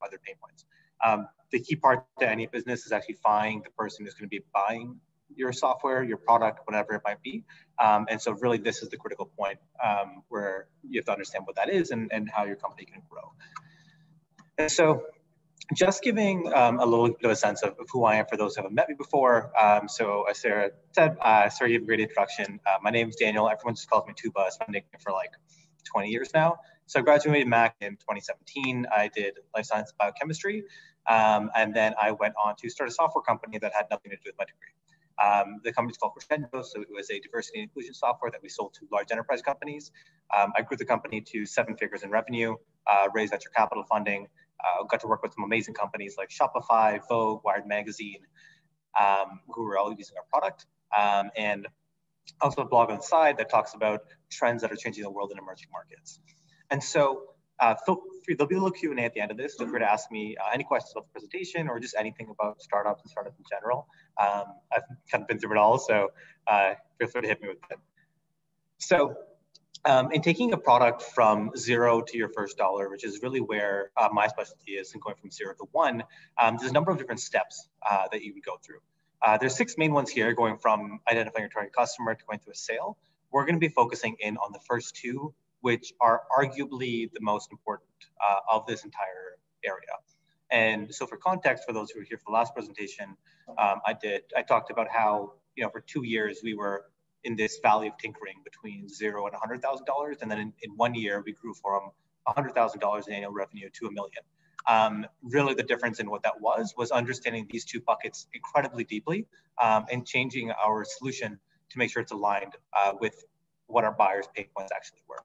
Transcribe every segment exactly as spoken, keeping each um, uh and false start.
identify their pain points. Um, the key part to any business is actually finding the person who's going to be buying your software, your product, whatever it might be. Um, and so really this is the critical point um, where you have to understand what that is and, and how your company can grow. And so just giving um, a little bit of a sense of, of who I am for those who haven't met me before. Um, so as Sarah said, uh, Sarah gave a great introduction. Uh, my name is Daniel. Everyone just calls me Tuba. It's been nickname for like twenty years now. So I graduated Mac in twenty seventeen. I did life science and biochemistry. Um, and then I went on to start a software company that had nothing to do with my degree. Um, the company's called Crescendo, so it was a diversity and inclusion software that we sold to large enterprise companies. Um, I grew the company to seven figures in revenue, uh, raised venture capital funding, uh, got to work with some amazing companies like Shopify, Vogue, Wired Magazine, um, who were all using our product. Um, and also a blog on the side that talks about trends that are changing the world in emerging markets. And so uh, feel free, there'll be a little Q and A at the end of this. Feel free to ask me uh, any questions about the presentation or just anything about startups and startups in general. Um, I've kind of been through it all, so uh, feel free to hit me with it. So um, in taking a product from zero to your first dollar, which is really where uh, my specialty is, and going from zero to one, um, there's a number of different steps uh, that you would go through. Uh, there's six main ones here, going from identifying your target customer to going through a sale. We're going to be focusing in on the first two, which are arguably the most important uh, of this entire area. And so for context, for those who were here for the last presentation, um, I did, I talked about how, you know, for two years, we were in this valley of tinkering between zero and one hundred thousand dollars. And then in, in one year, we grew from one hundred thousand dollars in annual revenue to a million. Um, really the difference in what that was, was understanding these two buckets incredibly deeply um, and changing our solution to make sure it's aligned uh, with what our buyers' pain points actually were.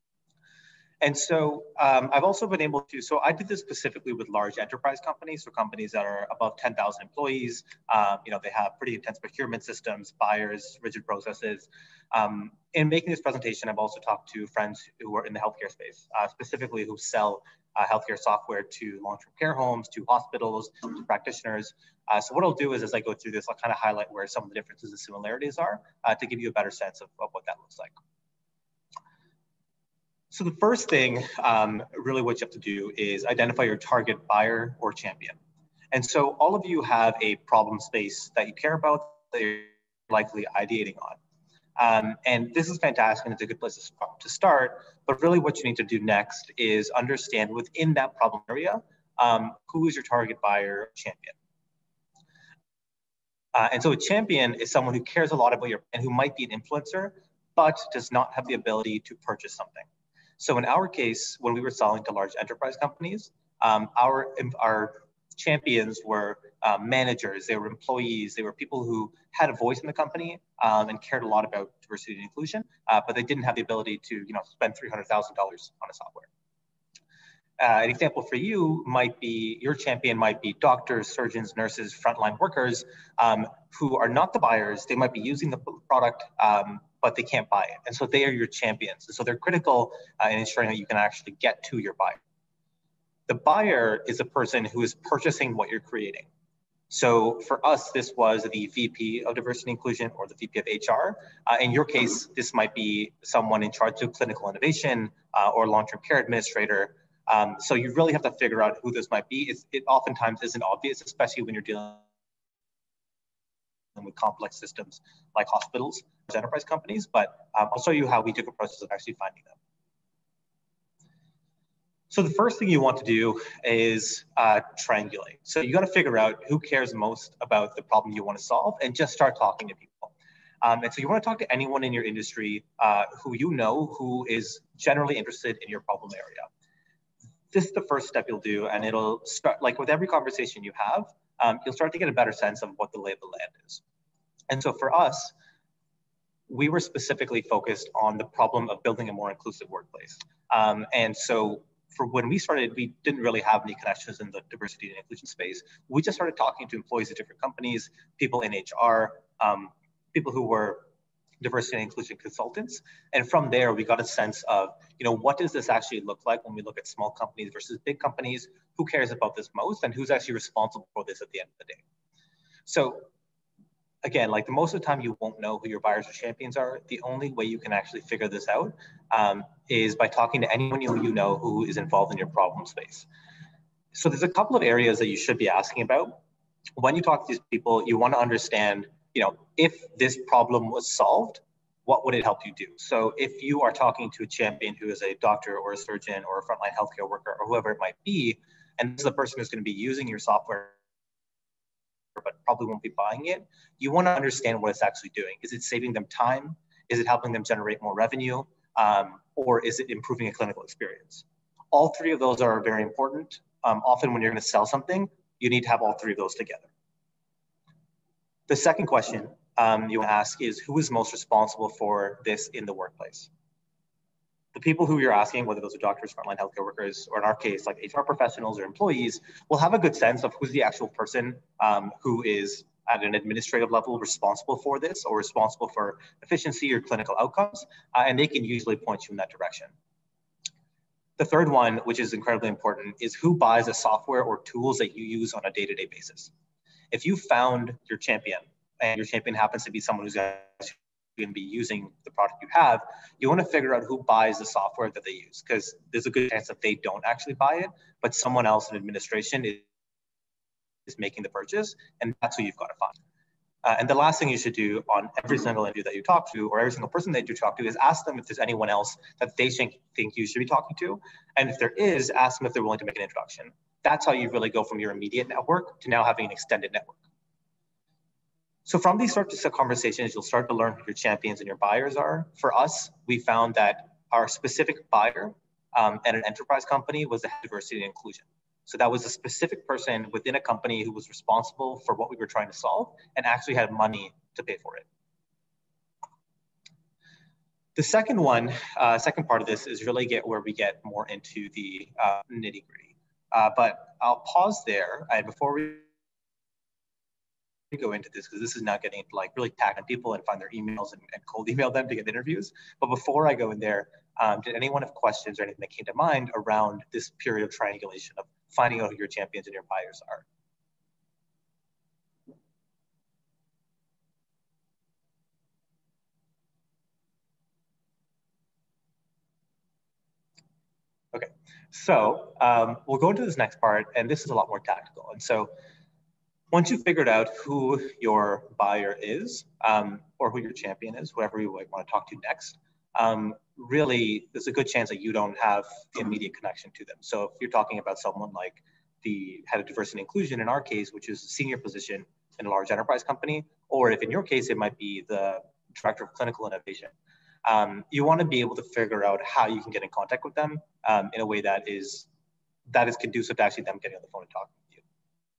And so um, I've also been able to, so I did this specifically with large enterprise companies, so companies that are above ten thousand employees. Um, you know, they have pretty intense procurement systems, buyers, rigid processes. Um, in making this presentation, I've also talked to friends who are in the healthcare space, uh, specifically who sell uh, healthcare software to long-term care homes, to hospitals, to practitioners. Uh, so what I'll do is, as I go through this, I'll kind of highlight where some of the differences and similarities are uh, to give you a better sense of, of what that looks like. So the first thing, um, really what you have to do is identify your target buyer or champion. And so all of you have a problem space that you care about, that you're likely ideating on. Um, and this is fantastic and it's a good place to start, but really what you need to do next is understand within that problem area, um, who is your target buyer or champion. Uh, and so a champion is someone who cares a lot about your, and who might be an influencer, but does not have the ability to purchase something. So in our case, when we were selling to large enterprise companies, um, our, our champions were uh, managers, they were employees, they were people who had a voice in the company um, and cared a lot about diversity and inclusion, uh, but they didn't have the ability to, you know, spend three hundred thousand dollars on a software. Uh, an example for you might be, your champion might be doctors, surgeons, nurses, frontline workers um, who are not the buyers. They might be using the product, um, but they can't buy it. And so they are your champions. And so they're critical uh, in ensuring that you can actually get to your buyer. The buyer is a person who is purchasing what you're creating. So for us, this was the V P of diversity and inclusion or the V P of H R. Uh, in your case, this might be someone in charge of clinical innovation uh, or long-term care administrator. Um, so you really have to figure out who this might be. It's, it oftentimes isn't obvious, especially when you're dealing with complex systems like hospitals, enterprise companies, but um, I'll show you how we took a process of actually finding them. So the first thing you want to do is uh, triangulate. So you got to figure out who cares most about the problem you want to solve and just start talking to people. Um, and so you want to talk to anyone in your industry uh, who you know who is generally interested in your problem area. This is the first step you'll do, and it'll start, like with every conversation you have, um, you'll start to get a better sense of what the lay of the land is. And so for us, we were specifically focused on the problem of building a more inclusive workplace. Um, and so for when we started, we didn't really have any connections in the diversity and inclusion space. We just started talking to employees of different companies, people in H R, um, people who were diversity and inclusion consultants. And from there, we got a sense of, you know, what does this actually look like when we look at small companies versus big companies? Who cares about this most? And who's actually responsible for this at the end of the day? So again, like the most of the time you won't know who your buyers or champions are. The only way you can actually figure this out um, is by talking to anyone who you know who is involved in your problem space. So there's a couple of areas that you should be asking about. When you talk to these people, you want to understand, you know, if this problem was solved, what would it help you do? So if you are talking to a champion who is a doctor or a surgeon or a frontline healthcare worker or whoever it might be, and this is the person who's going to be using your software but probably won't be buying it, you want to understand what it's actually doing. Is it saving them time? Is it helping them generate more revenue? Um, or is it improving a clinical experience? All three of those are very important. Um, often when you're going to sell something, you need to have all three of those together. The second question um, you want to ask is, who is most responsible for this in the workplace? The people who you're asking, whether those are doctors, frontline healthcare workers, or in our case, like H R professionals or employees, will have a good sense of who's the actual person um, who is at an administrative level responsible for this or responsible for efficiency or clinical outcomes, uh, and they can usually point you in that direction. The third one, which is incredibly important, is who buys the software or tools that you use on a day-to-day basis. If you found your champion and your champion happens to be someone who's going to be using the product you have, you want to figure out who buys the software that they use, because there's a good chance that they don't actually buy it, but someone else in administration is, is making the purchase, and that's who you've got to find. Uh, and the last thing you should do on every single interview that you talk to, or every single person that you talk to, is ask them if there's anyone else that they think, think you should be talking to. And if there is, ask them if they're willing to make an introduction. That's how you really go from your immediate network to now having an extended network. So from these sorts of conversations, you'll start to learn who your champions and your buyers are. For us, we found that our specific buyer um, at an enterprise company was the head of diversity and inclusion. So that was a specific person within a company who was responsible for what we were trying to solve and actually had money to pay for it. The second one, uh, second part of this is really get where we get more into the uh, nitty gritty. Uh, but I'll pause there. And before we go into this, because this is not getting into like really tagging people and find their emails and, and cold email them to get interviews. But before I go in there, um, did anyone have questions or anything that came to mind around this period of triangulation of finding out who your champions and your buyers are? Okay, so um, we'll go into this next part, and this is a lot more tactical. And so once you've figured out who your buyer is, um, or who your champion is, whoever you want to talk to next, um, really, there's a good chance that you don't have the immediate connection to them. So if you're talking about someone like the head of diversity and inclusion, in our case, which is a senior position in a large enterprise company, or if in your case, it might be the director of clinical innovation, um, you want to be able to figure out how you can get in contact with them um, in a way that is, that is conducive to actually them getting on the phone and talking with you.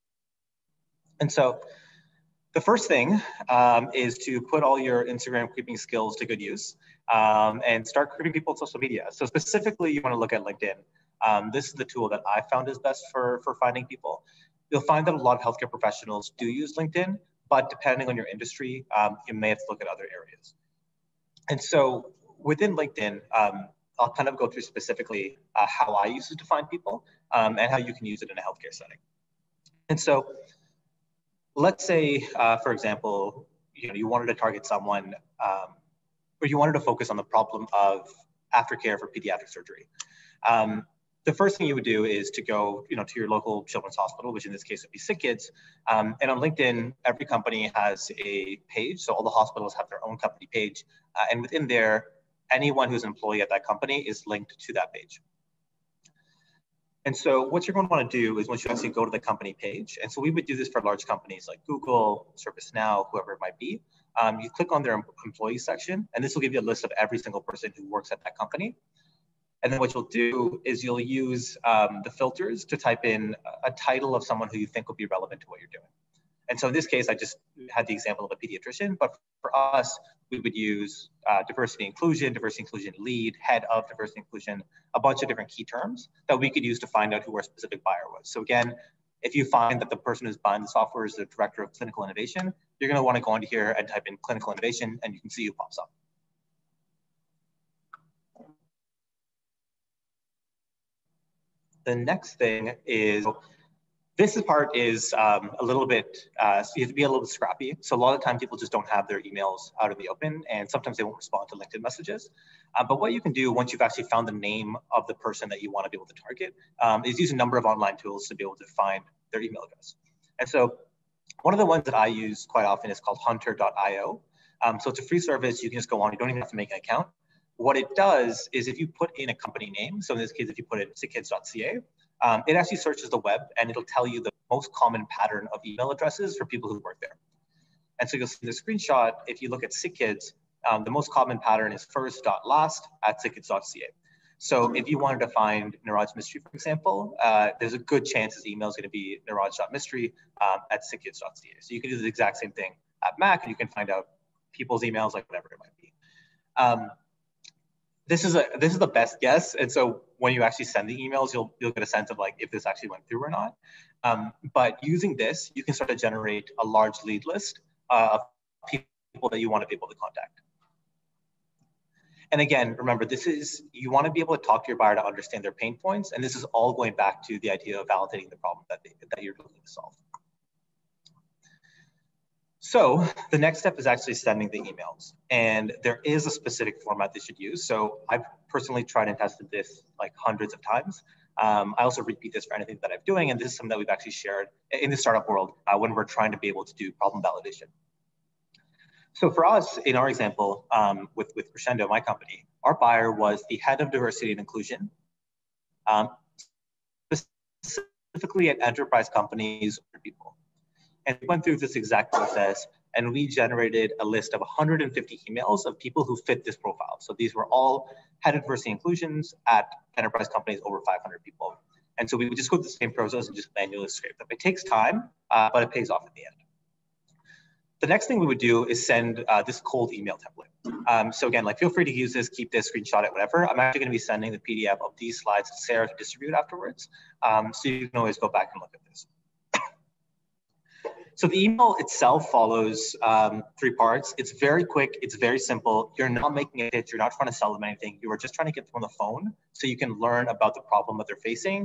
And so the first thing um, is to put all your Instagram creeping skills to good use um, and start creeping people on social media. So specifically, you want to look at LinkedIn. Um, this is the tool that I found is best for, for finding people. You'll find that a lot of healthcare professionals do use LinkedIn, but depending on your industry, um, you may have to look at other areas. And so within LinkedIn, um, I'll kind of go through specifically uh, how I use it to find people um, and how you can use it in a healthcare setting. And so let's say, uh, for example, you know, you wanted to target someone um, or you wanted to focus on the problem of aftercare for pediatric surgery. Um, the first thing you would do is to go, you know, to your local children's hospital, which in this case would be Sick Kids. Um, and on LinkedIn, every company has a page. So all the hospitals have their own company page. Uh, and within there, anyone who's an employee at that company is linked to that page. And so what you're going to want to do is once you actually go to the company page, and so we would do this for large companies like Google, ServiceNow, whoever it might be, um, you click on their employee section, and this will give you a list of every single person who works at that company. And then what you'll do is you'll use um, the filters to type in a title of someone who you think would be relevant to what you're doing. And so in this case, I just had the example of a pediatrician, but for us, we would use uh, diversity inclusion, diversity inclusion lead, head of diversity inclusion, a bunch of different key terms that we could use to find out who our specific buyer was. So again, if you find that the person who's buying the software is the director of clinical innovation, you're gonna wanna go into here and type in clinical innovation and you can see who pops up. The next thing is This part is um, a little bit, uh, so you have to be a little bit scrappy. So a lot of the time people just don't have their emails out in the open, and sometimes they won't respond to LinkedIn messages. Uh, but what you can do once you've actually found the name of the person that you want to be able to target um, is use a number of online tools to be able to find their email address. And so one of the ones that I use quite often is called hunter dot i o. Um, so it's a free service. You can just go on. You don't even have to make an account. What it does is if you put in a company name, so in this case, if you put in sick kids dot c a, um, it actually searches the web and it'll tell you the most common pattern of email addresses for people who work there. And so you'll see the screenshot, if you look at SickKids, um, the most common pattern is first dot last at sick kids dot c a. So if you wanted to find Niraj Mystery, for example, uh, there's a good chance his email is going to be niraj dot mystery um, at sick kids dot c a. So you can do the exact same thing at Mac, and you can find out people's emails, like whatever it might be. Um, This is a this is the best guess, and so when you actually send the emails, you'll you'll get a sense of like if this actually went through or not. Um, but using this, you can start to generate a large lead list uh, of people that you want to be able to contact. And again, remember, this is you want to be able to talk to your buyer to understand their pain points, and this is all going back to the idea of validating the problem that they, that you're looking to solve. So the next step is actually sending the emails, and there is a specific format they should use. So I've personally tried and tested this like hundreds of times. Um, I also repeat this for anything that I'm doing, and this is something that we've actually shared in the startup world uh, when we're trying to be able to do problem validation. So for us, in our example, um, with, with Crescendo, my company, our buyer was the head of diversity and inclusion, um, specifically at enterprise companies or people. And we went through this exact process, and we generated a list of one hundred fifty emails of people who fit this profile. So these were all head of diversity inclusions at enterprise companies over five hundred people. And so we would just go through the same process and just manually scrape them. It takes time, uh, but it pays off at the end. The next thing we would do is send uh, this cold email template. Um, so again, like feel free to use this, keep this, screenshot it, whatever. I'm actually going to be sending the P D F of these slides to Sarah to distribute afterwards. Um, so you can always go back and look at this. So the email itself follows um, three parts. It's very quick. It's very simple. You're not making a pitch. You're not trying to sell them anything. You are just trying to get them on the phone so you can learn about the problem that they're facing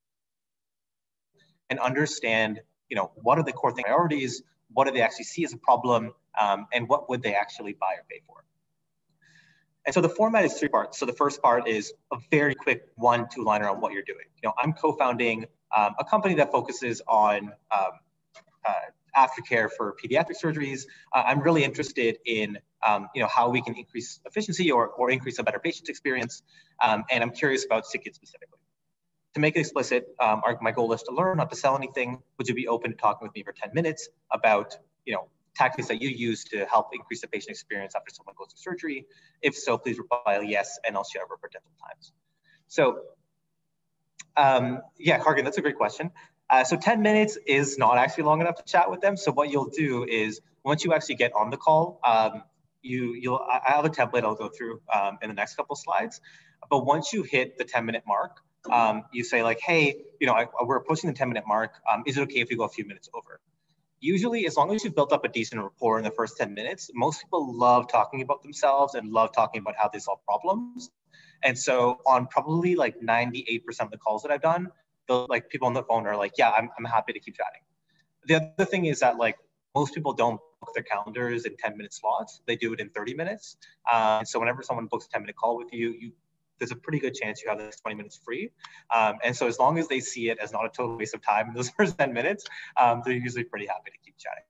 and understand, you know, what are the core priorities, what do they actually see as a problem, um, and what would they actually buy or pay for. And so the format is three parts. So the first part is a very quick one, two liner on what you're doing. You know, I'm co-founding um, a company that focuses on um, uh, aftercare for pediatric surgeries. Uh, I'm really interested in, um, you know, how we can increase efficiency or, or increase a better patient experience. Um, and I'm curious about SickKids specifically. To make it explicit, um, our, my goal is to learn, not to sell anything. Would you be open to talking with me for ten minutes about, you know, tactics that you use to help increase the patient experience after someone goes through surgery? If so, please reply yes, and I'll share over potential times. So, um, yeah, Hargan, that's a great question. Uh, so ten minutes is not actually long enough to chat with them. So what you'll do is once you actually get on the call, um, you, you'll, I have a template I'll go through um, in the next couple slides. But once you hit the ten minute mark, um, you say like, hey, you know, I, we're approaching the ten minute mark. Um, is it okay if we go a few minutes over? Usually, as long as you've built up a decent rapport in the first ten minutes, most people love talking about themselves and love talking about how they solve problems. And so on probably like ninety-eight percent of the calls that I've done, like people on the phone are like, yeah, I'm, I'm happy to keep chatting. The other thing is that like most people don't book their calendars in ten minute slots. They do it in thirty minutes. Uh, and so whenever someone books a ten minute call with you, you there's a pretty good chance you have this twenty minutes free. Um, and so as long as they see it as not a total waste of time in those first ten minutes, um, they're usually pretty happy to keep chatting.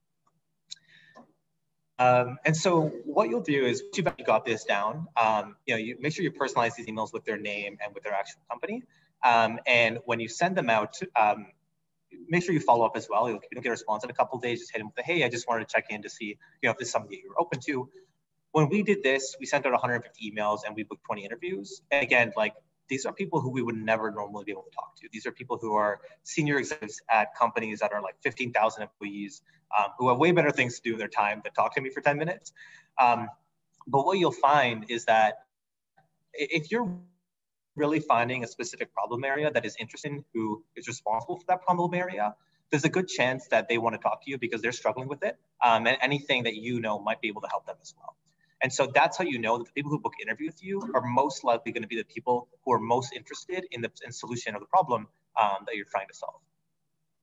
Um, and so what you'll do is, once you've got this down, um, you know, you make sure you personalize these emails with their name and with their actual company. Um, and when you send them out, um, make sure you follow up as well. You'll, you'll get a response in a couple of days. Just hit them with the, hey, I just wanted to check in to see, you know, if this is something that you're open to. When we did this, we sent out one hundred fifty emails and we booked twenty interviews. And again, like these are people who we would never normally be able to talk to. These are people who are senior executives at companies that are like fifteen thousand employees, um, who have way better things to do in their time than talk to me for ten minutes. Um, but what you'll find is that if you're really finding a specific problem area that is interesting, who is responsible for that problem area, there's a good chance that they want to talk to you because they're struggling with it. Um, and anything that you know might be able to help them as well. And so that's how you know that the people who book interview with you are most likely going to be the people who are most interested in the in solution of the problem um, that you're trying to solve.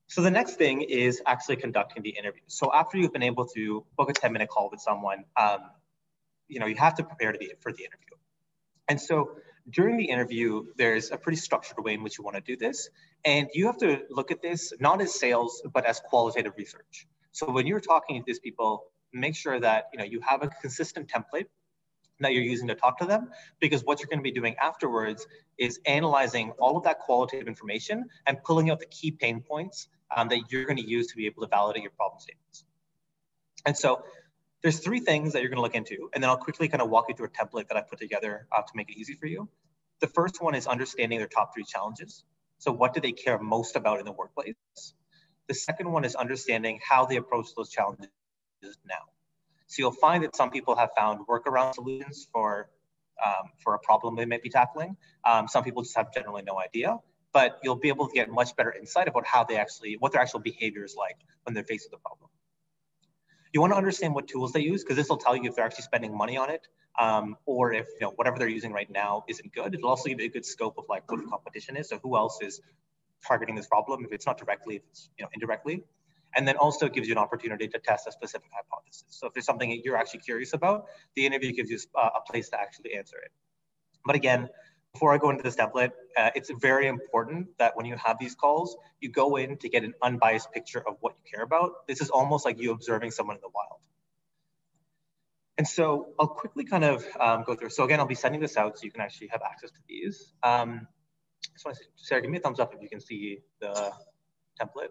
So the next thing is actually conducting the interview. So after you've been able to book a ten minute call with someone, um, you know, you have to prepare to be, for the interview. And so during the interview, there's a pretty structured way in which you want to do this. And you have to look at this not as sales, but as qualitative research. So when you're talking to these people, make sure that, you know, you have a consistent template that you're using to talk to them, because what you're going to be doing afterwards is analyzing all of that qualitative information and pulling out the key pain points um, that you're going to use to be able to validate your problem statements. And so there's three things that you're going to look into, and then I'll quickly kind of walk you through a template that I put together uh, to make it easy for you. The first one is understanding their top three challenges. So what do they care most about in the workplace? The second one is understanding how they approach those challenges now. So you'll find that some people have found workaround solutions for, um, for a problem they might be tackling. Um, some people just have generally no idea, but you'll be able to get much better insight about how they actually, what their actual behavior is like when they're faced with a problem. You want to understand what tools they use, because this will tell you if they're actually spending money on it, um, or if, you know, whatever they're using right now isn't good. It'll also give you a good scope of like what the competition is. So who else is targeting this problem, if it's not directly, if it's, you know, indirectly. And then also gives you an opportunity to test a specific hypothesis. So if there's something that you're actually curious about, the interview gives you uh, a place to actually answer it. But again, before I go into this template, uh, it's very important that when you have these calls, you go in to get an unbiased picture of what you care about. This is almost like you observing someone in the wild. And so I'll quickly kind of um, go through. So again, I'll be sending this out so you can actually have access to these. Um, so Sarah, give me a thumbs up if you can see the template.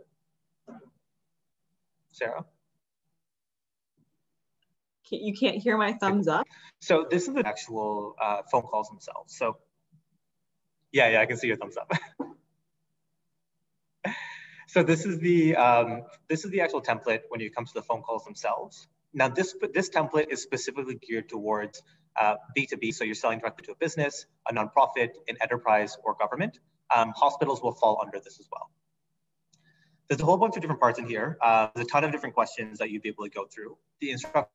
Sarah? You can't hear my thumbs up? So this is the actual uh, phone calls themselves. So yeah, yeah, I can see your thumbs up. So this is the um, this is the actual template when it comes to the phone calls themselves. Now this this template is specifically geared towards uh, B two B. So you're selling directly to a business, a nonprofit, an enterprise, or government. Um, hospitals will fall under this as well. There's a whole bunch of different parts in here. Uh, there's a ton of different questions that you'd be able to go through. The instructions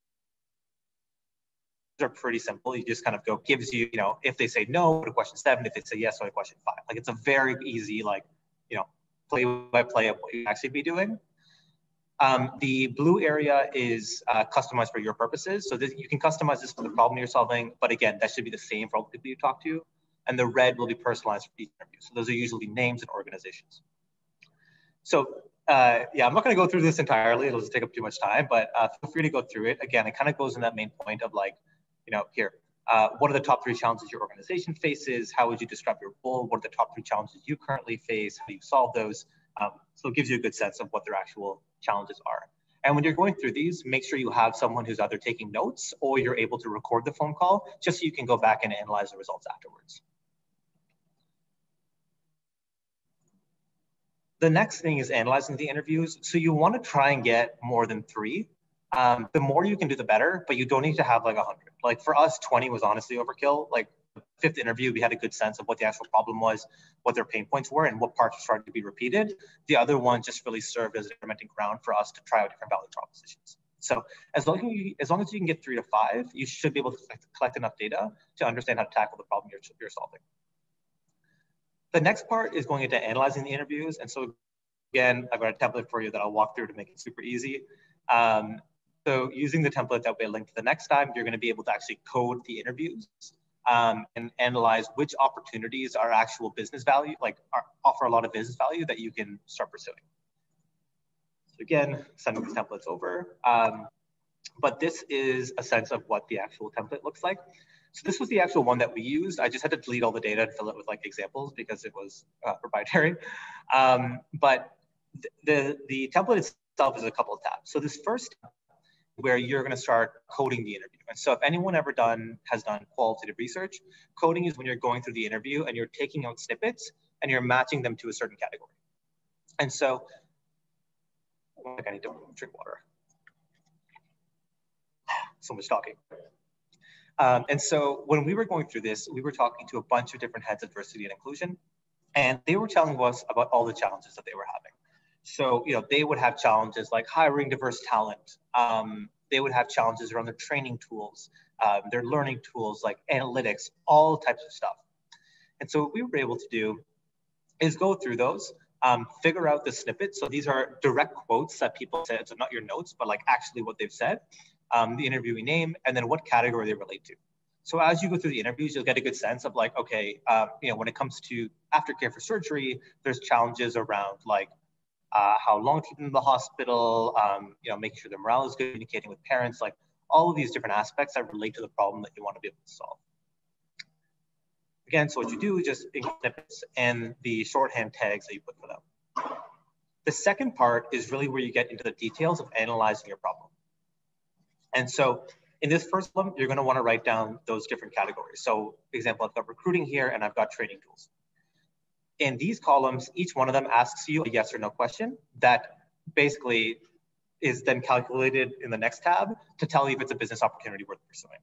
are pretty simple. You just kind of go, gives you, you know, if they say no, go to question seven. If they say yes, go to question five. Like it's a very easy, like, you know, play by play of what you actually be doing. Um, the blue area is uh, customized for your purposes. So this, you can customize this for the problem you're solving, but again, that should be the same for all the people you talk to. And the red will be personalized for each interview. So those are usually names and organizations. So uh, yeah, I'm not going to go through this entirely. It'll just take up too much time, but uh, feel free to go through it. Again, it kind of goes in that main point of like, you know, here, uh, what are the top three challenges your organization faces? How would you describe your role? What are the top three challenges you currently face? How do you solve those? Um, so it gives you a good sense of what their actual challenges are. And when you're going through these, make sure you have someone who's either taking notes or you're able to record the phone call just so you can go back and analyze the results afterwards. The next thing is analyzing the interviews. So you want to try and get more than three. Um, the more you can do, the better, but you don't need to have like a hundred. Like for us, twenty was honestly overkill. Like the fifth interview, we had a good sense of what the actual problem was, what their pain points were, and what parts started to be repeated. The other one just really served as a fermenting ground for us to try out different value propositions. So as long as you, as long as you can get three to five, you should be able to collect, collect enough data to understand how to tackle the problem you're, you're solving. The next part is going into analyzing the interviews. And so again, I've got a template for you that I'll walk through to make it super easy. Um, so using the template that we link to the next time, you're going to be able to actually code the interviews um, and analyze which opportunities are actual business value, like are, offer a lot of business value that you can start pursuing. So again, sending these templates over. Um, but this is a sense of what the actual template looks like. So this was the actual one that we used. I just had to delete all the data and fill it with like examples because it was uh, proprietary. Um, but th the, the template itself is a couple of tabs. So this first tab where you're going to start coding the interview. And so if anyone ever done has done qualitative research, coding is when you're going through the interview and you're taking out snippets and you're matching them to a certain category. And so I need to drink water. So much talking. Um, and so when we were going through this, we were talking to a bunch of different heads of diversity and inclusion, and they were telling us about all the challenges that they were having. So, you know, they would have challenges like hiring diverse talent. Um, they would have challenges around their training tools, um, their learning tools like analytics, all types of stuff. And so what we were able to do is go through those Um, figure out the snippet. So these are direct quotes that people said, so not your notes, but like actually what they've said, um, the interviewee name, and then what category they relate to. So as you go through the interviews, you'll get a good sense of like, okay, um, you know, when it comes to aftercare for surgery, there's challenges around like uh, how long to keep them in the hospital, um, you know, making sure their morale is good, communicating with parents, like all of these different aspects that relate to the problem that you want to be able to solve. Again, so what you do is just include snippets and the shorthand tags that you put for them. The second part is really where you get into the details of analyzing your problem. And so in this first one, you're going to want to write down those different categories. So for example, I've got recruiting here and I've got training tools. In these columns, each one of them asks you a yes or no question that basically is then calculated in the next tab to tell you if it's a business opportunity worth pursuing.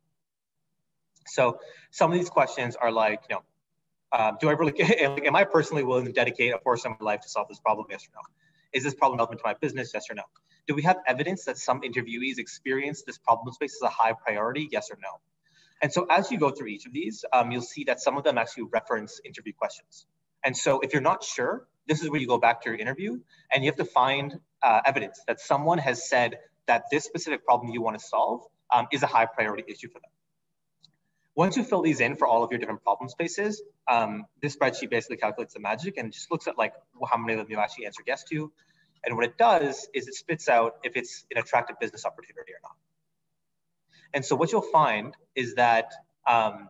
So some of these questions are like, you know, uh, do I really, like, am I personally willing to dedicate a portion of my life to solve this problem, yes or no? Is this problem relevant to my business, yes or no? Do we have evidence that some interviewees experience this problem space as a high priority, yes or no? And so as you go through each of these, um, you'll see that some of them actually reference interview questions. And so if you're not sure, this is where you go back to your interview and you have to find uh, evidence that someone has said that this specific problem you want to solve um, is a high priority issue for them. Once you fill these in for all of your different problem spaces, um, this spreadsheet basically calculates the magic and just looks at like how many of them you actually answered yes to. And what it does is it spits out if it's an attractive business opportunity or not. And so what you'll find is that um,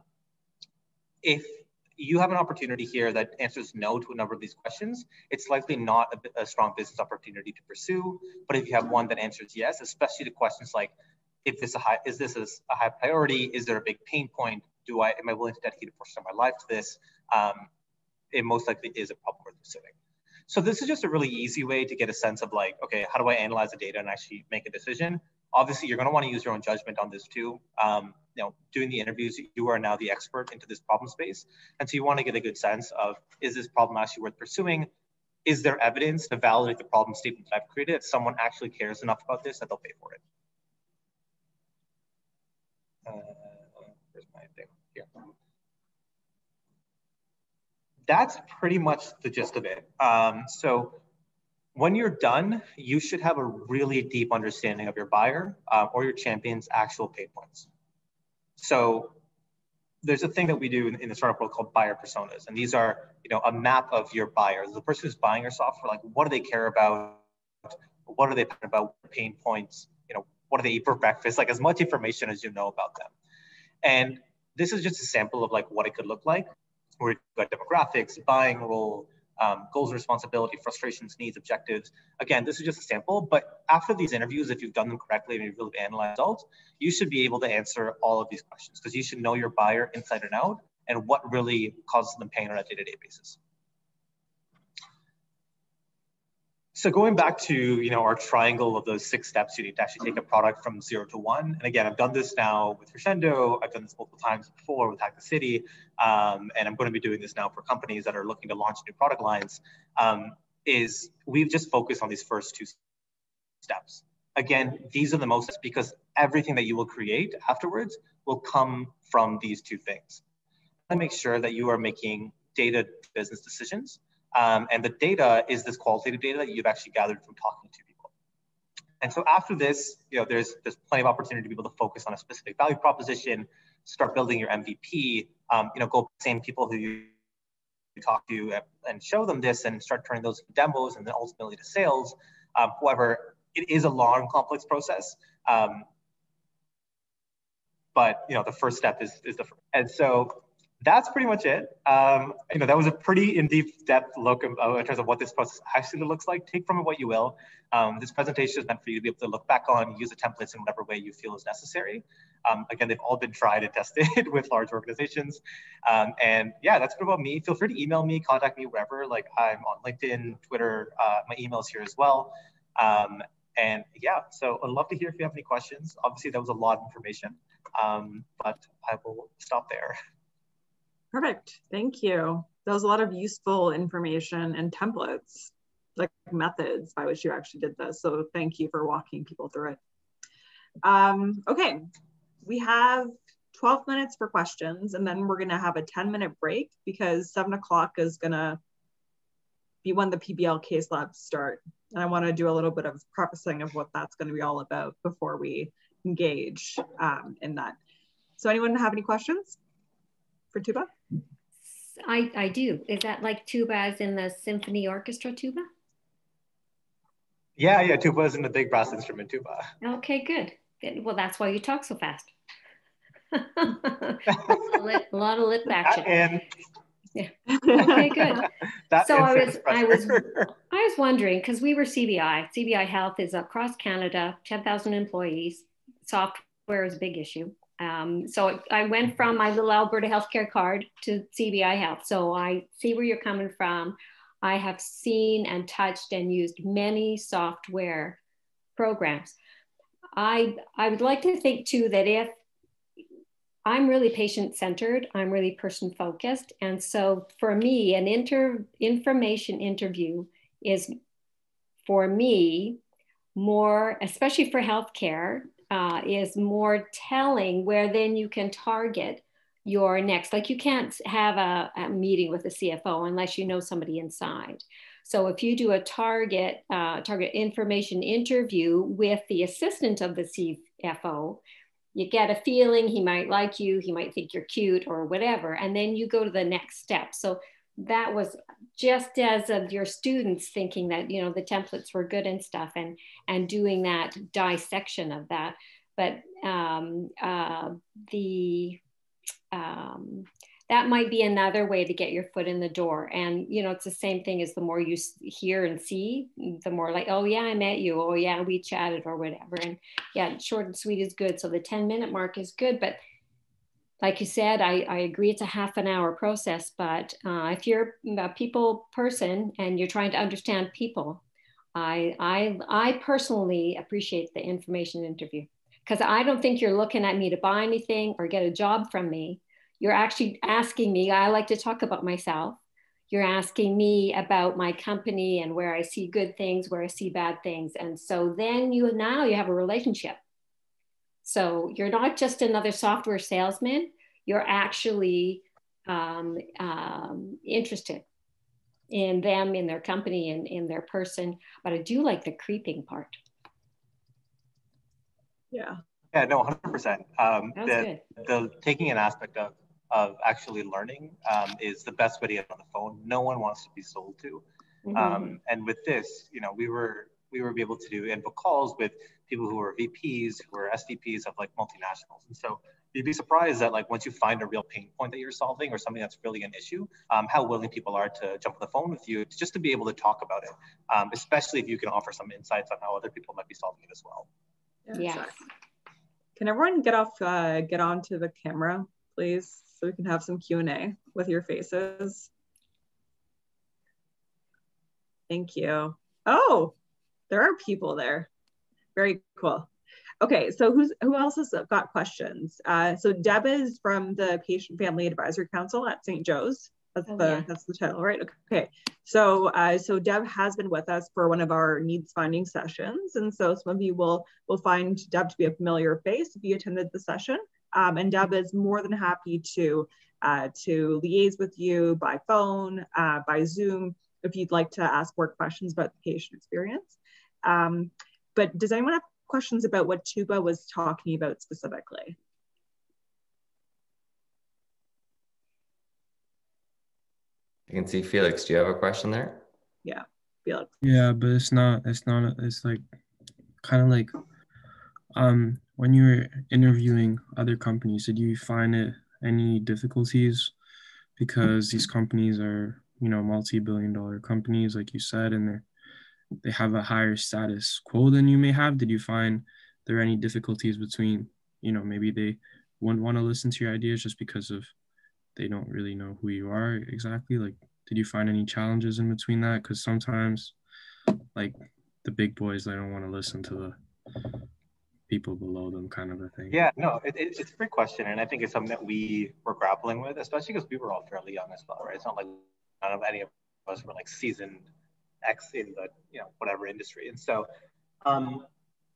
if you have an opportunity here that answers no to a number of these questions, it's likely not a, a strong business opportunity to pursue. But if you have one that answers yes, especially to questions like, if this a high, is this a, a high priority? Is there a big pain point? Do I, am I willing to dedicate a portion of my life to this? Um, it most likely is a problem worth pursuing. So this is just a really easy way to get a sense of like, okay, how do I analyze the data and actually make a decision? Obviously, you're going to want to use your own judgment on this too. Um, you know, doing the interviews, you are now the expert into this problem space. And so you want to get a good sense of, is this problem actually worth pursuing? Is there evidence to validate the problem statement that I've created that someone actually cares enough about this that they'll pay for it? Uh, where's my thing? Here. That's pretty much the gist of it. Um, so when you're done, you should have a really deep understanding of your buyer uh, or your champion's actual pain points. So there's a thing that we do in, in the startup world called buyer personas. And these are, you know, a map of your buyers. The person who's buying your software, like what do they care about? What are they passionate about? Pain points, you know, what do they eat for breakfast? Like as much information as you know about them. And this is just a sample of like what it could look like. We've got demographics, buying role, um, goals and responsibility, frustrations, needs, objectives. Again, this is just a sample, but after these interviews, if you've done them correctly and you've really analyzed results, you should be able to answer all of these questions because you should know your buyer inside and out and what really causes them pain on a day-to-day basis. So going back to, you know, our triangle of those six steps, you need to actually take a product from zero to one. And again, I've done this now with Crescendo. I've done this multiple times before with Hack the City. Um, and I'm going to be doing this now for companies that are looking to launch new product lines, um, is we've just focused on these first two steps. Again, these are the most because everything that you will create afterwards will come from these two things. I make sure that you are making data business decisions. Um, and the data is this qualitative data that you've actually gathered from talking to people. And so after this, you know, there's, there's plenty of opportunity to be able to focus on a specific value proposition, start building your M V P, um, you know, go to the same people who you talk to and show them this and start turning those into demos and then ultimately to sales. Um, however, it is a long, complex process. Um, but, you know, the first step is, is the first. And so that's pretty much it. Um, you know, that was a pretty in-deep depth look of, uh, in terms of what this process actually looks like. Take from it what you will. Um, this presentation is meant for you to be able to look back on, use the templates in whatever way you feel is necessary. Um, again, they've all been tried and tested with large organizations. Um, and yeah, that's pretty about me. Feel free to email me, contact me wherever. Like I'm on LinkedIn, Twitter, uh, my email's here as well. Um, and yeah, so I'd love to hear if you have any questions. Obviously, that was a lot of information, um, but I will stop there. Perfect. Thank you. That was a lot of useful information and templates, like methods by which you actually did this. So thank you for walking people through it. Um, okay, we have twelve minutes for questions, and then we're going to have a ten minute break because seven o'clock is going to be when the P B L case labs start. And I want to do a little bit of prefacing of what that's going to be all about before we engage um, in that. So anyone have any questions for tuba? I, I do. Is that like tuba as in the symphony orchestra tuba? Yeah, yeah, tuba is in the big brass instrument tuba. Okay, good. Good. Well, that's why you talk so fast. a, lip, a lot of lip action. And yeah. Okay, good. so I was, I was, I was wondering because we were C B I. C B I Health is across Canada, ten thousand employees. Software is a big issue. Um, so I went from my little Alberta healthcare card to C B I Health. So I see where you're coming from. I have seen and touched and used many software programs. I, I would like to think too that if I'm really patient-centered, I'm really person-focused. And so for me, an inter, information interview is, for me, more, especially for healthcare, uh, is more telling where then you can target your next. Like you can't have a, a meeting with a C F O unless you know somebody inside. So if you do a target, uh, target information interview with the assistant of the C F O, you get a feeling he might like you, he might think you're cute or whatever, and then you go to the next step. So that was just as of your students thinking that, you know, the templates were good and stuff, and, and doing that dissection of that. But um, uh, the, um, that might be another way to get your foot in the door. And, you know, it's the same thing as the more you hear and see, the more like, oh yeah, I met you. Oh yeah, we chatted or whatever. And yeah, short and sweet is good. So the ten minute mark is good. But like you said, I, I agree it's a half an hour process. But uh, if you're a people person and you're trying to understand people, I, I, I personally appreciate the information interview, because I don't think you're looking at me to buy anything or get a job from me. You're actually asking me, I like to talk about myself. You're asking me about my company and where I see good things, where I see bad things. And so then you now you have a relationship. So you're not just another software salesman, you're actually um, um, interested in them, in their company, and in their person. But I do like the creeping part. Yeah. Yeah, no, one hundred percent. Um, that was the, good. the taking an aspect of of actually learning um, is the best way to get on the phone. No one wants to be sold to. Mm-hmm. Um, and with this, you know, we were we were able to do inbox calls with people who were V Ps, who were S V Ps of like multinationals. And so you'd be surprised that like once you find a real pain point that you're solving or something that's really an issue, um, how willing people are to jump on the phone with you just to be able to talk about it, um, especially if you can offer some insights on how other people might be solving it as well. Yeah, yes. Exactly. Can everyone get off, uh, get onto the camera, please, so we can have some Q and A with your faces. Thank you. Oh, there are people there. Very cool. Okay, so who's who else has got questions? Uh, so Deb is from the Patient Family Advisory Council at Saint Joe's. That's oh, the yeah. that's the title, right? Okay. So uh, so Deb has been with us for one of our needs finding sessions, and so some of you will will find Deb to be a familiar face if you attended the session. Um, and Deb is more than happy to uh, to liaise with you by phone, uh, by Zoom, if you'd like to ask more questions about the patient experience. Um, but does anyone have questions about what Tuba was talking about specifically? I can see Felix. Do you have a question there? Yeah, Felix. Yeah, but it's not, it's not, it's like kind of like um, when you were interviewing other companies, did you find it any difficulties? Because these companies are, you know, multi-billion dollar companies, like you said, and they're, they have a higher status quo than you may have. Did you find there are any difficulties between, you know, maybe they wouldn't want to listen to your ideas just because of they don't really know who you are exactly? Like, did you find any challenges in between that? Because sometimes, like, the big boys, they don't want to listen to the people below them, kind of a thing. Yeah, no, it, it, it's a great question. And I think it's something that we were grappling with, especially because we were all fairly young as well, right? It's not like none of any of us were like seasoned X in the, you know, whatever industry. And so um,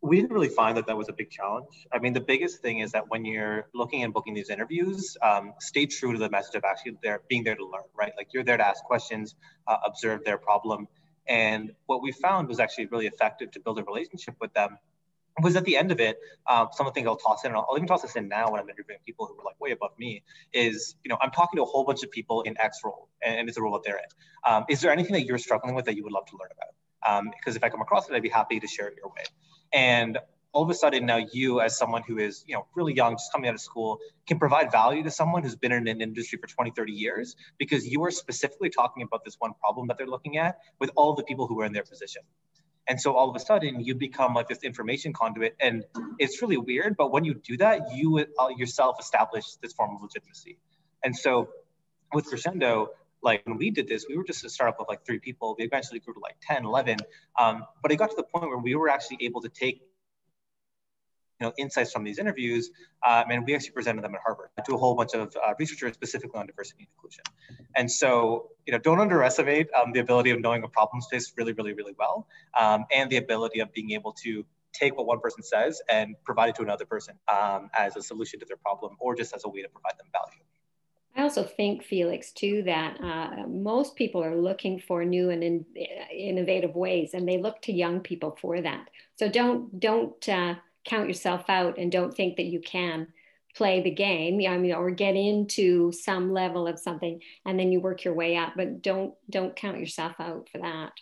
we didn't really find that that was a big challenge. I mean, the biggest thing is that when you're looking and booking these interviews, um, stay true to the message of actually there being there to learn, right? Like you're there to ask questions, uh, observe their problem. And what we found was actually really effective to build a relationship with them was at the end of it, um, some of the things I'll toss in, and I'll, I'll even toss this in now when I'm interviewing people who are like way above me, is, you know, I'm talking to a whole bunch of people in X role, and, and it's a role that they're in. Um, is there anything that you're struggling with that you would love to learn about? Um, because if I come across it, I'd be happy to share it your way. And all of a sudden now you, as someone who is, you know, really young, just coming out of school, can provide value to someone who's been in an industry for twenty, thirty years, because you are specifically talking about this one problem that they're looking at with all the people who are in their position. And so all of a sudden you become like this information conduit, and it's really weird, but when you do that, you uh, yourself establish this form of legitimacy. And so with Crescendo, like when we did this, we were just a startup of like three people. We eventually grew to like ten, eleven. Um, but it got to the point where we were actually able to take, you know, insights from these interviews, um, and we actually presented them at Harvard to a whole bunch of uh, researchers specifically on diversity and inclusion. And so, you know, don't underestimate um, the ability of knowing a problem space really, really, really well, um, and the ability of being able to take what one person says and provide it to another person um, as a solution to their problem, or just as a way to provide them value. I also think, Felix, too, that uh, most people are looking for new and in, innovative ways, and they look to young people for that. So don't don't uh, count yourself out, and don't think that you can play the game. I mean, or get into some level of something, and then you work your way up. But don't don't count yourself out for that.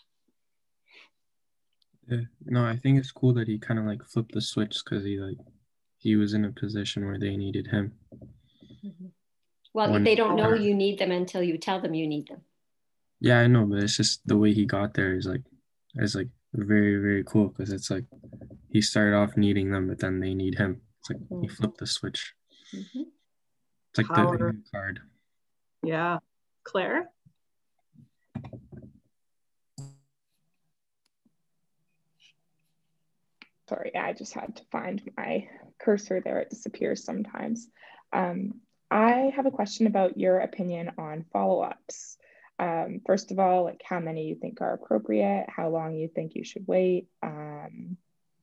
Yeah, no, I think it's cool that he kind of like flipped the switch, because he like he was in a position where they needed him. Mm-hmm. Well, When, they don't know you need them until you tell them you need them. Yeah, I know, but it's just the way he got there is like, is like very, very cool, because it's like he started off needing them, but then they need him. It's like mm-hmm. he flipped the switch. Mm-hmm. It's like Power. The card. Yeah. Claire? Sorry, I just had to find my cursor there. It disappears sometimes. Um, I have a question about your opinion on follow-ups. Um, first of all, like how many you think are appropriate, how long you think you should wait. Um,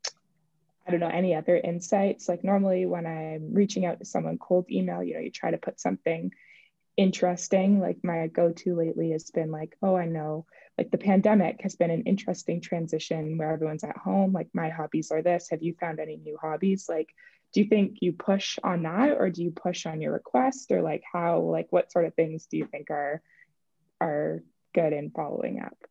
I don't know, any other insights? Like normally when I'm reaching out to someone cold email, you know, you try to put something interesting. Like my go-to lately has been like, oh, I know, like the pandemic has been an interesting transition where everyone's at home. Like my hobbies are this. Have you found any new hobbies? Like, do you think you push on that, or do you push on your request, or like how, like what sort of things do you think are are good in following up?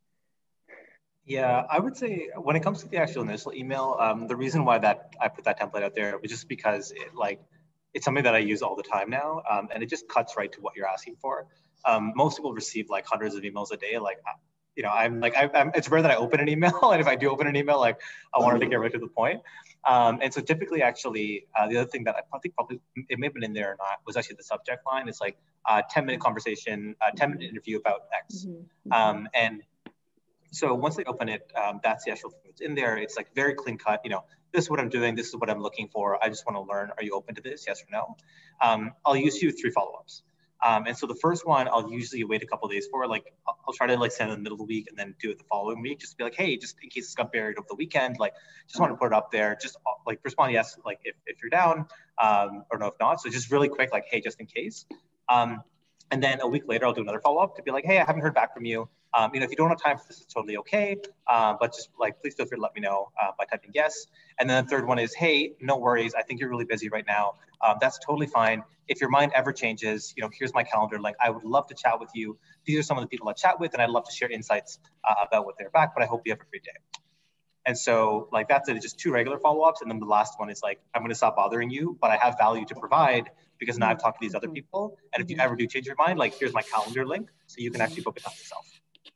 Yeah, I would say when it comes to the actual initial email, um, the reason why that I put that template out there was just because it like it's something that I use all the time now, um, and it just cuts right to what you're asking for. Um, most people receive like hundreds of emails a day. Like, you know, I'm like, I, I'm, it's rare that I open an email, and if I do open an email, like I wanted to get right to the point. Um, and so typically, actually, uh, the other thing that I think probably it may have been in there or not was actually the subject line. It's like a ten minute conversation, a ten minute interview about X, mm-hmm. um, and so once they open it, um, that's the actual thing that's in there. It's like very clean cut, you know, this is what I'm doing. This is what I'm looking for. I just want to learn. Are you open to this? Yes or no? Um, I'll use you three follow-ups. Um, and so the first one, I'll usually wait a couple of days for. Like, I'll, I'll try to like send it in the middle of the week and then do it the following week. Just to be like, hey, just in case it's got buried over the weekend, like, just want to put it up there. Just like respond yes, like if, if you're down, um, or no, if not. So just really quick, like, hey, just in case. Um, and then a week later, I'll do another follow-up to be like, hey, I haven't heard back from you. Um, you know, if you don't have time for this, it's totally okay. Uh, but just like, please feel free to let me know uh, by typing yes. And then the third one is, hey, no worries. I think you're really busy right now. Um, that's totally fine. If your mind ever changes, you know, here's my calendar. Like, I would love to chat with you. These are some of the people I chat with, and I'd love to share insights uh, about what they're back, but I hope you have a great day. And so like, that's it, just two regular follow-ups. And then the last one is like, I'm going to stop bothering you, but I have value to provide because now I've talked to these other people. And if you ever do change your mind, like here's my calendar link, so you can actually book it out yourself.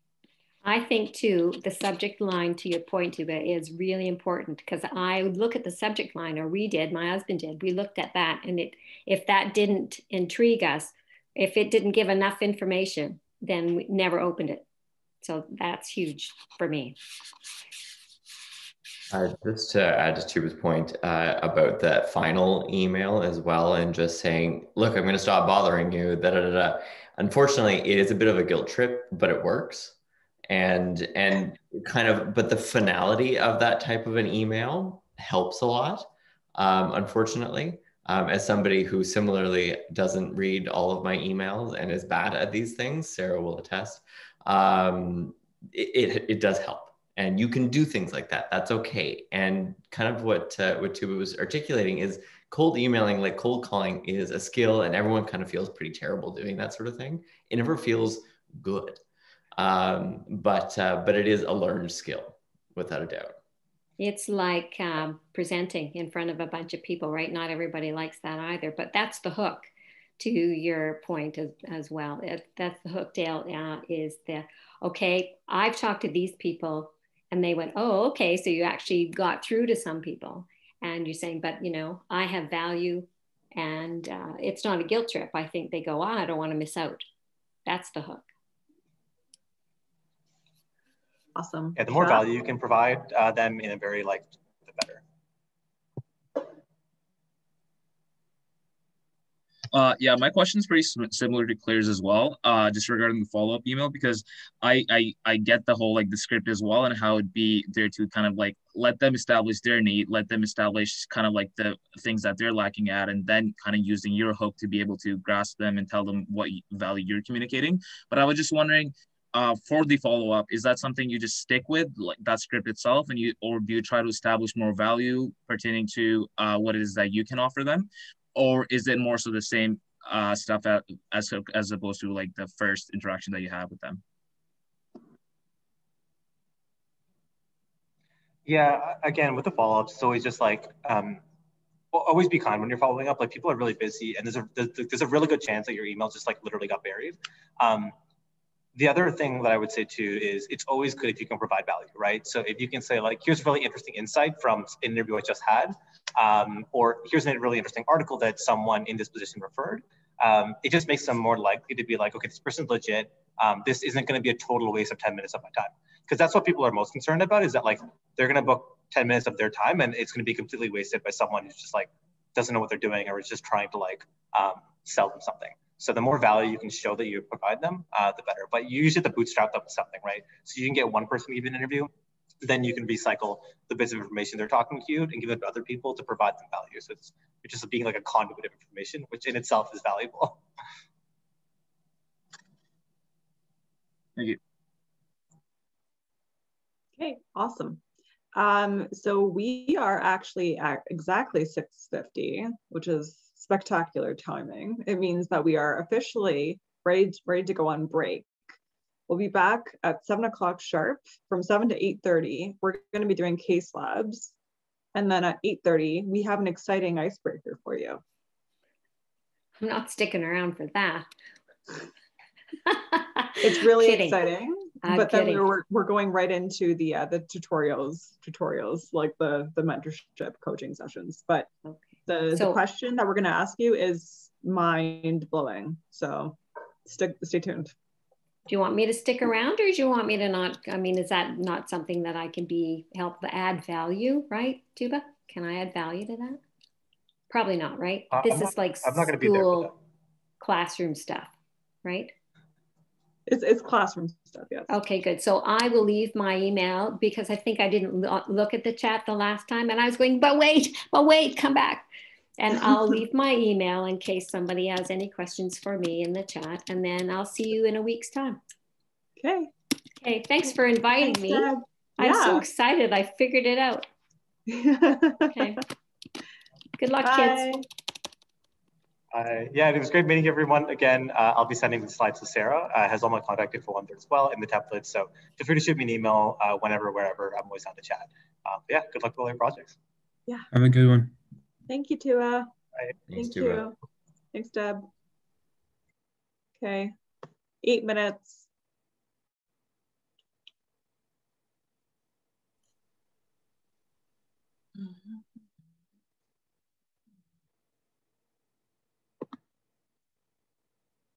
I think too, the subject line, to your point, Tuba, is really important, because I would look at the subject line, or we did, my husband did, we looked at that, and it, if that didn't intrigue us, if it didn't give enough information, then we never opened it. So that's huge for me. Uh, just to add to Tuba's point uh, about that final email as well, and just saying, look, I'm going to stop bothering you, da, da, da, da. Unfortunately, it is a bit of a guilt trip, but it works. And, and kind of, but the finality of that type of an email helps a lot, um, unfortunately. Um, as somebody who similarly doesn't read all of my emails and is bad at these things, Sarah will attest, um, it, it, it does help. And you can do things like that. That's okay. And kind of what, uh, what Tuba was articulating is cold emailing, like cold calling, is a skill, and everyone kind of feels pretty terrible doing that sort of thing. It never feels good, um, but, uh, but it is a learned skill, without a doubt. It's like um, presenting in front of a bunch of people, right? Not everybody likes that either, but that's the hook to your point as, as well. It, that's the hook, Dale, uh, is the, okay, I've talked to these people and they went, oh, okay, so you actually got through to some people. And you're saying, but you know, I have value, and uh, it's not a guilt trip. I think they go, oh, I don't want to miss out. That's the hook. Awesome. Yeah, the more Shah? value you can provide uh, them in a very like, the better. Uh, yeah, my question is pretty similar to Claire's as well, uh, just regarding the follow-up email, because I, I I get the whole like the script as well, and how it'd be there to kind of like let them establish their need, let them establish kind of like the things that they're lacking at, and then kind of using your hook to be able to grasp them and tell them what value you're communicating. But I was just wondering, uh, for the follow-up, is that something you just stick with, like that script itself, and you, or do you try to establish more value pertaining to uh, what it is that you can offer them? Or is it more so the same uh, stuff as, as as opposed to like the first interaction that you have with them? Yeah, again, with the follow-ups, it's always just like, um, always be kind when you're following up. Like, people are really busy, and there's a there's a really good chance that your email just like literally got buried. Um, the other thing that I would say too is it's always good if you can provide value, right? So if you can say like, here's really interesting insight from an interview I just had, um, or here's a really interesting article that someone in this position referred, um, it just makes them more likely to be like, okay, this person's legit. Um, this isn't going to be a total waste of ten minutes of my time. Because that's what people are most concerned about, is that like, they're going to book ten minutes of their time and it's going to be completely wasted by someone who's just like, doesn't know what they're doing, or is just trying to like um, sell them something. So the more value you can show that you provide them, uh, the better. But you usually have to bootstrap up something, right? So you can get one person to give an interview, then you can recycle the bits of information they're talking to you and give it to other people to provide them value. So it's, it's just being like a conduit of information, which in itself is valuable. Thank you. Okay, awesome. Um, so we are actually at exactly six fifty, which is spectacular timing. It means that we are officially ready, ready to go on break. We'll be back at seven o'clock sharp. From seven to eight thirty, we're going to be doing case labs. And then at eight thirty, we have an exciting icebreaker for you. I'm not sticking around for that. It's really Kidding. exciting. I'm but then kidding. we're we're going right into the uh, the tutorials, tutorials like the the mentorship coaching sessions. But okay. the so, the question that we're going to ask you is mind blowing. So stick stay tuned. Do you want me to stick around, or do you want me to not? I mean, is that not something that I can be help add value, right, Tuba? Can I add value to that? Probably not, right? Uh, this I'm is not, like I'm not going to be there for that. Classroom stuff, right? It's, it's classroom stuff, yes. Okay, good. So I will leave my email, because I think I didn't look at the chat the last time, and I was going, but wait, but wait, come back. And I'll leave my email in case somebody has any questions for me in the chat, and then I'll see you in a week's time. Okay. Okay, thanks for inviting Thanks, me. Deb. I'm yeah. so excited. I figured it out. Okay. Good luck, Bye. kids. Uh, yeah, it was great meeting everyone again. Uh, I'll be sending the slides to Sarah. Uh, has all my contact info on there as well in the templates. So feel free to shoot me an email uh, whenever, wherever. I'm always on the chat. Uh, yeah, good luck with all your projects. Yeah. Have a good one. Thank you, Tua. Bye. Thanks, Thank Tuba. you. Thanks, Deb. Okay, eight minutes. Mm-hmm.